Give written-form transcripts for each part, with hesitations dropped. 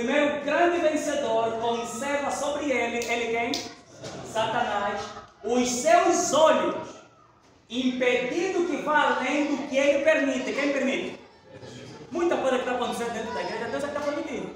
primeiro grande vencedor conserva sobre ele quem? Satanás, os seus olhos, impedindo que vá além do que ele permite. Quem permite? Muita coisa que está acontecendo dentro da igreja, Deus é que está permitindo.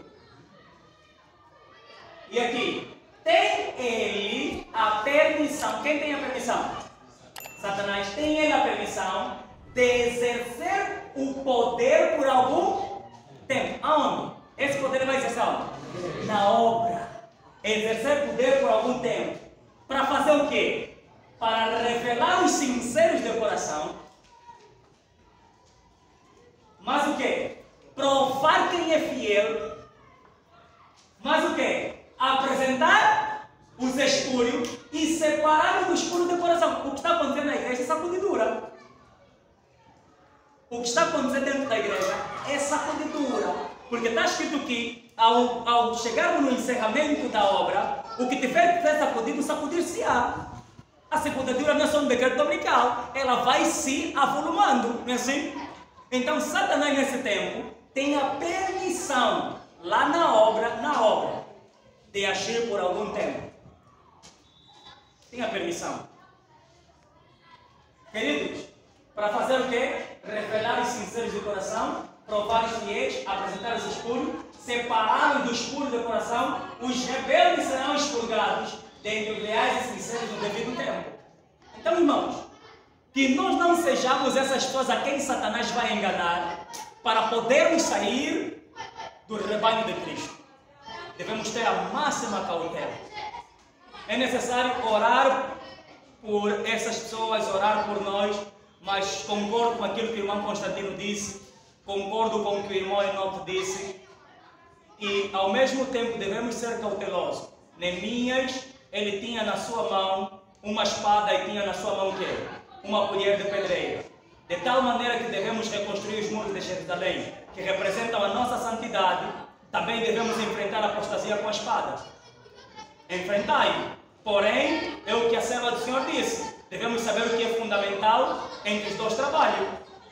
E aqui, tem ele a permissão. Quem tem a permissão? Satanás tem ele a permissão de exercer o poder por algum tempo. Aonde? Esse poder vai exercer aonde? Na obra. Exercer poder por algum tempo. Para fazer o quê? Para revelar os sinceros de coração. Mas o quê? Provar quem é fiel. Mas o quê? Apresentar os espúrios e separar o escuro de coração. O que está acontecendo na igreja é sacudidura. O que está acontecendo dentro da igreja é sacudidura. Porque está escrito que ao chegarmos no encerramento da obra, o que tiver sacudido, sacudir-se-á. A sacudidura não é só um decreto dominical, ela vai se avolumando, não é assim? Então Satanás nesse tempo tem a permissão lá na obra, de agir por algum tempo. Tem a permissão. Queridos, para fazer o quê? Revelar os sinceros de coração, provar os fiéis, apresentar os escuros, separar os do escuro do coração, os rebeldes serão expurgados, dentre os leais e sinceros no devido tempo. Então, irmãos, que nós não sejamos essas pessoas a quem Satanás vai enganar, para podermos sair do rebanho de Cristo. Devemos ter a máxima cautela. É necessário orar por essas pessoas, orar por nós, mas concordo com aquilo que o irmão Constantino disse, concordo com o que o irmão Enoque disse, e ao mesmo tempo devemos ser cautelosos. Neemias, ele tinha na sua mão uma espada e tinha na sua mão o quê? Uma colher de pedreira. De tal maneira que devemos reconstruir os muros de Jerusalém, que representam a nossa santidade. Também devemos enfrentar a apostasia com a espada. Enfrentai. Porém, é o que a serva do Senhor disse. Devemos saber o que é fundamental entre os dois trabalhos.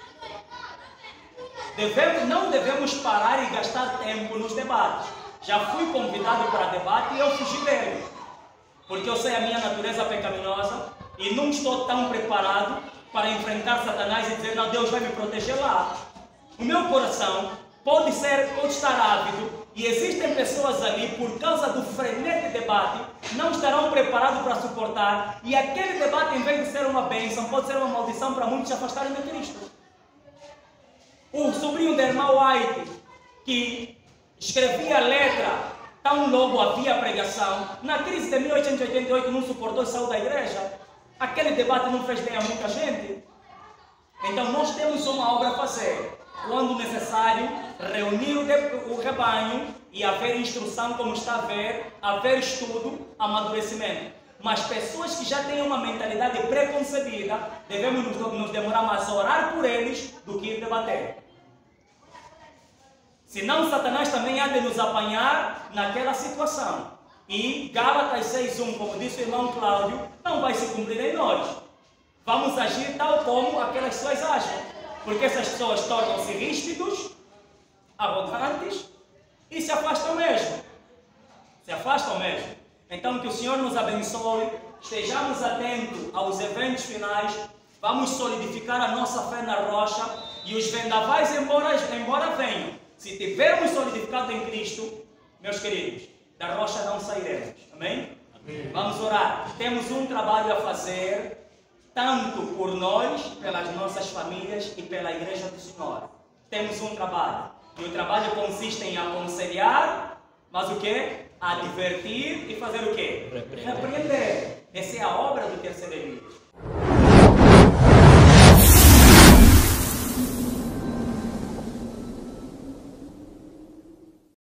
Não devemos parar e gastar tempo nos debates. Já fui convidado para debate e eu fugi dele. Porque eu sei a minha natureza pecaminosa e não estou tão preparado para enfrentar Satanás e dizer, não, Deus vai me proteger lá. O meu coração pode estar ávido e existem pessoas ali, por causa do frenete de debate, não estarão preparados para suportar, e aquele debate, em vez de ser uma bênção, pode ser uma maldição para muitos se afastarem de Cristo. O sobrinho da irmã White, que escrevia a letra, tão logo havia pregação, na crise de 1888 não suportou e saiu da igreja. Aquele debate não fez bem a muita gente. Então nós temos uma obra a fazer. Quando necessário, reunir o rebanho e haver instrução, como está a ver, haver estudo, amadurecimento. Mas pessoas que já têm uma mentalidade preconcebida, devemos nos demorar mais a orar por eles do que ir debater. Senão Satanás também há de nos apanhar naquela situação. E Gálatas 6:1, como disse o irmão Cláudio, não vai se cumprir em nós. Vamos agir tal como aquelas pessoas agem. Porque essas pessoas tornam-se ríspidos, arrogantes e se afastam mesmo. Se afastam mesmo. Então que o Senhor nos abençoe, estejamos atentos aos eventos finais, vamos solidificar a nossa fé na rocha e os vendavais embora venham. Se tivermos solidificado em Cristo, meus queridos, da rocha não sairemos. Amém? Amém. Vamos orar. Temos um trabalho a fazer, tanto por nós, pelas nossas famílias e pela igreja do Senhor. Temos um trabalho. E o trabalho consiste em aconselhar, mas o quê? Advertir e fazer o quê? Repreender. Essa é a obra do terceiro Elias.